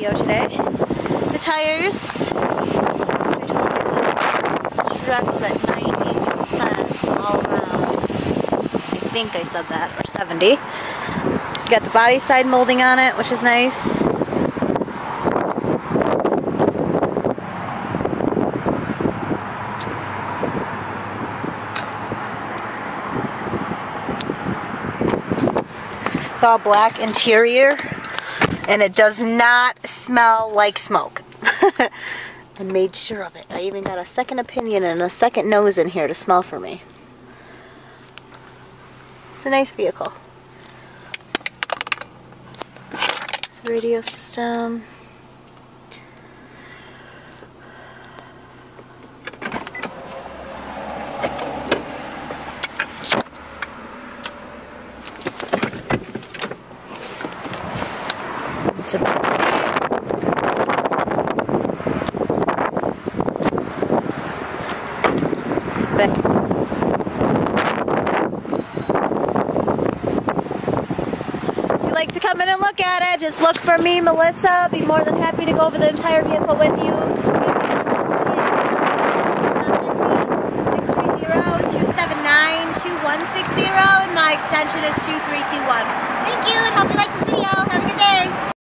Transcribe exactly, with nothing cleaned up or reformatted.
video today. So tires, I told you the truck was at ninety cents all around. I think I said that, or seventy. Got the body side molding on it, which is nice. It's all black interior, and it does not smell like smoke. I made sure of it. I even got a second opinion and a second nose in here to smell for me. It's a nice vehicle. It's a radio system. So spec. If you'd like to come in and look at it, just look for me, Melissa. I'll be more than happy to go over the entire vehicle with you. six three zero, two seven nine, two one six zero, and my extension is two three two one. Thank you, and hope you like this video. Have a good day.